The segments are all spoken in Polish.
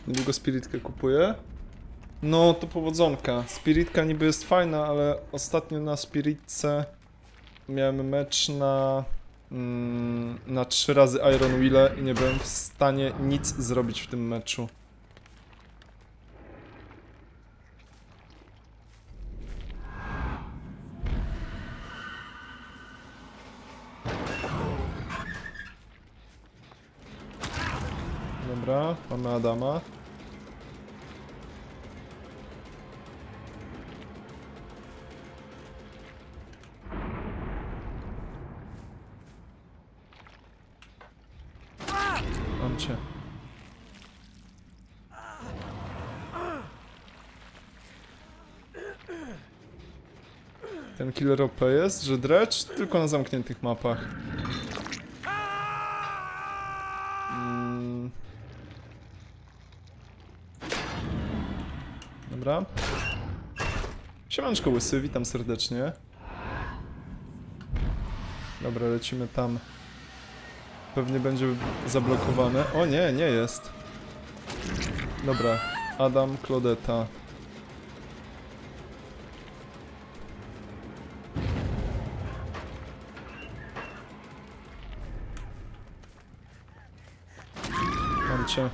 Niedługo Spiritkę kupuję. No to powodzonka. Spiritka niby jest fajna, ale ostatnio na Spiritce miałem mecz na 3 razy Iron Wheel i nie byłem w stanie nic zrobić w tym meczu. Dobra, mamy Adama. Mam cię. Ten killer OP jest, że drecz tylko na zamkniętych mapach. Dobra. Siemanczko łysy, witam serdecznie. Dobra, lecimy tam. Pewnie będzie zablokowane. O nie, nie jest. Dobra, Adam, Claudeta. Mam cię.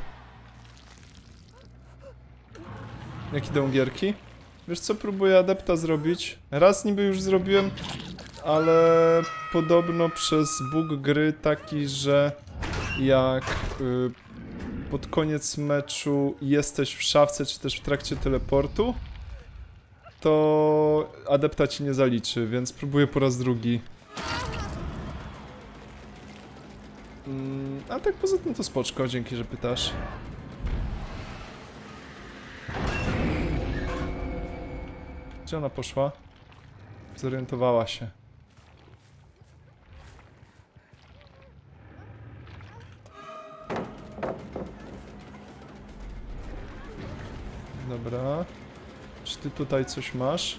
Jak idą gierki? Wiesz co, próbuję adepta zrobić. Raz niby już zrobiłem, ale podobno przez bug gry taki, że jak pod koniec meczu jesteś w szafce, czy też w trakcie teleportu, to adepta ci nie zaliczy, więc próbuję po raz drugi. A tak poza tym to spoczko, dzięki, że pytasz. Gdzie ona poszła? Zorientowała się. Dobra. Czy ty tutaj coś masz?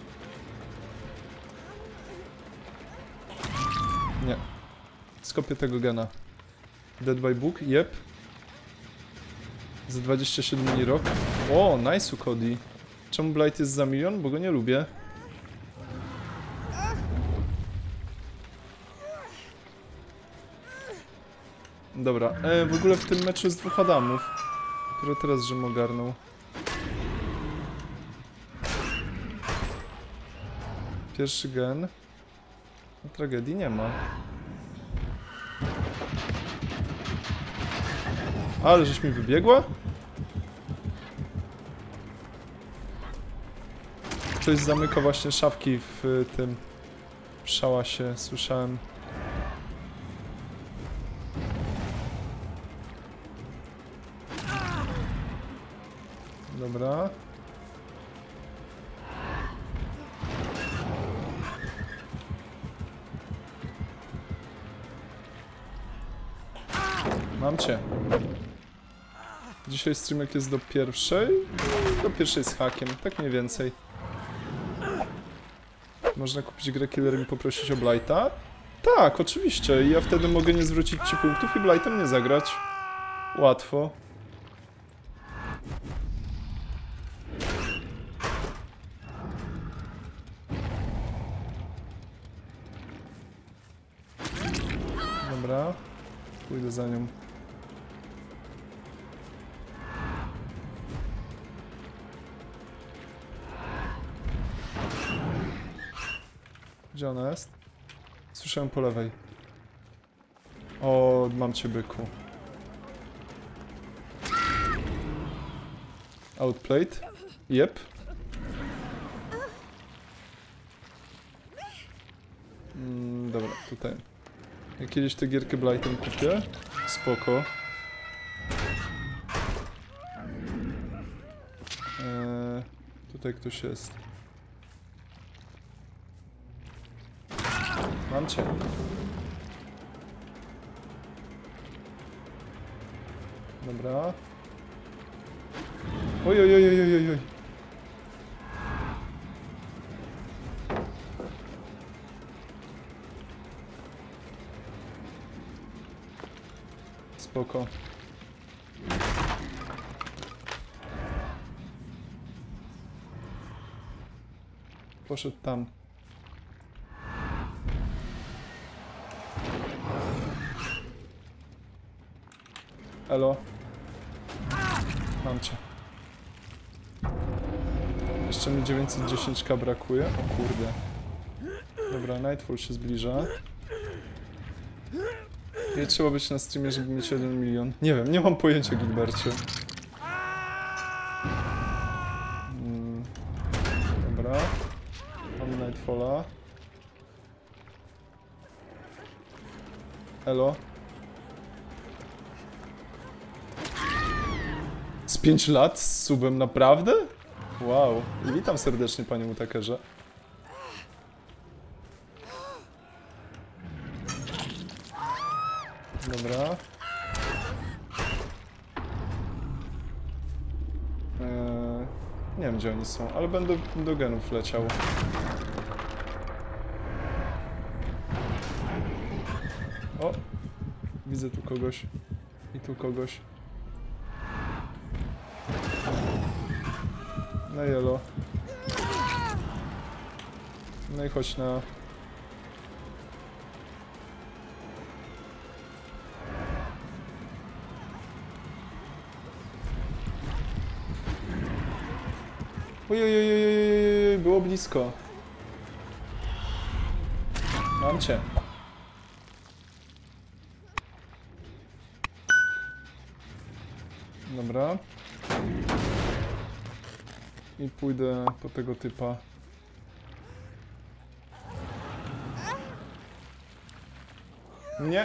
Nie. Skopię tego gena. Dead by Book? Jep. Za 27 mini rok. O, nice Cody. Czemu Blight jest za 1 000 000? Bo go nie lubię. Dobra, w ogóle w tym meczu jest 2 Adamów. Dopiero teraz, żebym ogarnął. Pierwszy gen. No, tragedii nie ma. Ale żeś mi wybiegła? Ktoś zamyka właśnie szafki w tym szałasie, słyszałem. Dobra. Mam cię. Dzisiaj streamek jest do pierwszej? Do pierwszej z hakiem, tak mniej więcej. Można kupić grę Killer i poprosić o Blighta? Tak, oczywiście. I ja wtedy mogę nie zwrócić ci punktów i Blightem nie zagrać. Łatwo. Dobra. Pójdę za nią. Gdzie ona jest? Słyszałem po lewej. O, mam cię, byku. Outplayed? Yep. Dobra, tutaj. Jak kiedyś tę gierkę Blightem kupię? Spoko. Tutaj ktoś jest. Mam cię. Dobra. Oj, oj, oj, oj, oj, oj. Spoko. poszedł tam. Elo. Mam cię. Jeszcze mi 910k brakuje. O kurde. Dobra, Nightfall się zbliża. Nie trzeba być na streamie, żeby mieć 1 milion. Nie wiem, nie mam pojęcia, Gilbercie. Dobra. Mam Nightfalla. Elo. Z 5 lat z subem, naprawdę? Wow. I witam serdecznie, panie Utakerze. Dobra. Nie wiem, gdzie oni są, ale będę do genów leciał. O! Widzę tu kogoś. I tu kogoś. Na jelo. No i chodź na... Ojojojojojoj, było blisko. Mam cię. Dobra. I pójdę po tego typa. Nie.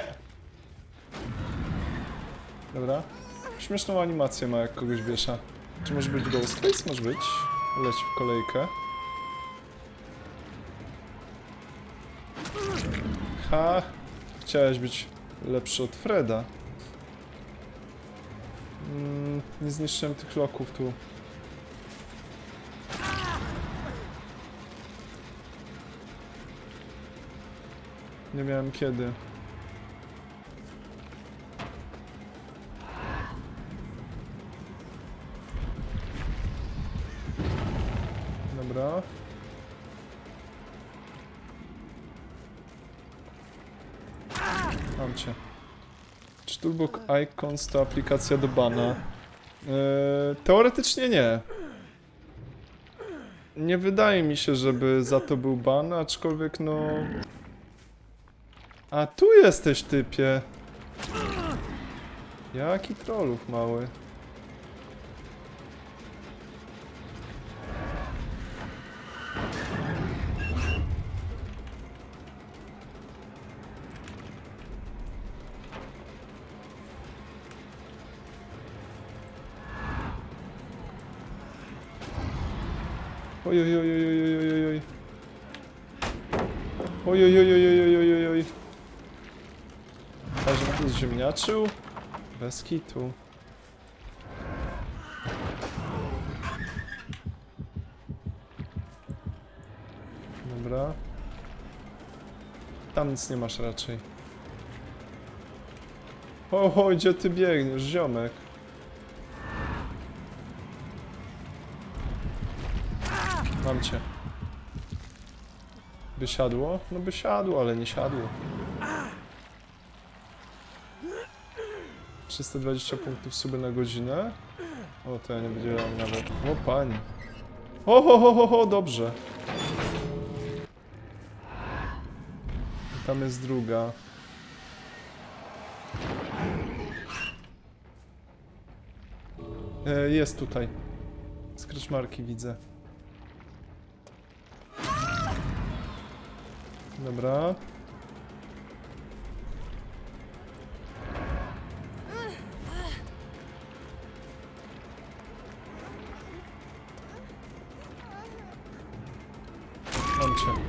Dobra. Śmieszną animację ma, jak kogoś wiesza. Czy może być Ghostface? Może być. Leć w kolejkę. Ha! Chciałeś być lepszy od Freda. Nie zniszczyłem tych loków tu. Nie miałem kiedy. Dobra. Mam cię. Czy Toolbox Icons to aplikacja do bana? Teoretycznie nie. Nie wydaje mi się, żeby za to był ban, aczkolwiek no... A tu jesteś, typie. Jaki trolluch mały. Ojojojojojojojojoj. Ojojojojojojojoj. A że tu zziemniaczył? Bez kitu. Dobra. Tam nic nie masz raczej. O, gdzie ty biegniesz, ziomek? Mam cię. By siadło? No by siadło, ale nie siadło. 320 punktów suby na godzinę. O, to ja nie wydzielam nawet. O, pani. O, dobrze. I tam jest druga. Jest tutaj. Scratch marki widzę. Dobra. Mam cię.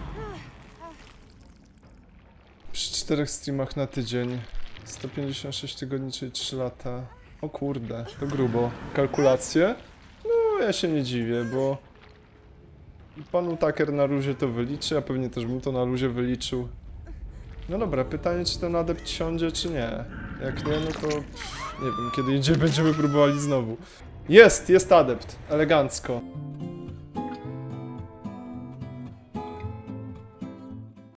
Przy 4 streamach na tydzień. 156 tygodni, czyli 3 lata. O kurde, to grubo. Kalkulacje? No, ja się nie dziwię, bo... Pan Utaker na luzie to wyliczy, a pewnie też bym to na luzie wyliczył. No dobra, pytanie, czy ten adept siądzie, czy nie. Jak nie, no to... nie wiem, kiedy indziej będziemy próbowali znowu. Jest adept. Elegancko.